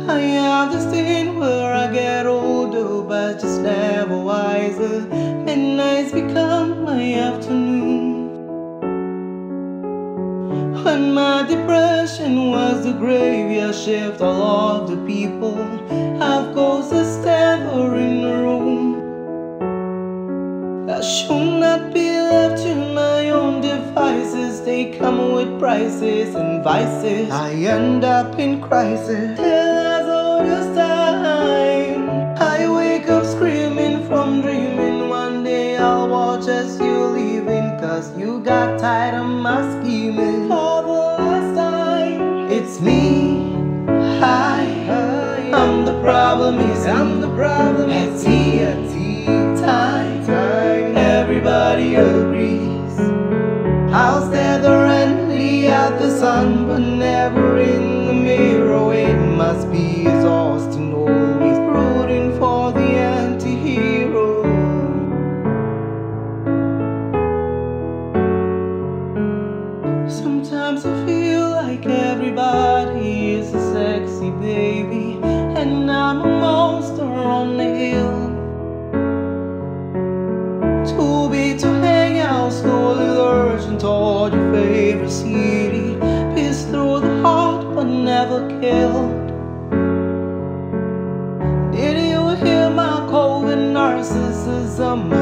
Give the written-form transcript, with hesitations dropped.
I understand where I get older, but just never wiser. Midnights become my afternoon. When my depression was the graveyard shift, all of the people have ghosts that stand in the room. I should not be left to my own devices. They come with prices and vices. I end up in crisis. Till as all this time, I wake up screaming from dreaming. One day I'll watch as you're leaving, 'cause you got tired of my scheming. For the last time, it's me. I'm the problem. It's tea time. Everybody agrees. I'll stare directly at the sun, but never in the mirror. It must be exhausting, always rooting for the anti-hero. Sometimes I feel like everybody is a sexy baby, and I'm a monster on the hill. Too big to hang out, slowly lurching toward your favorite city. Pierced through the heart but never killed. Did you hear my cold narcissism?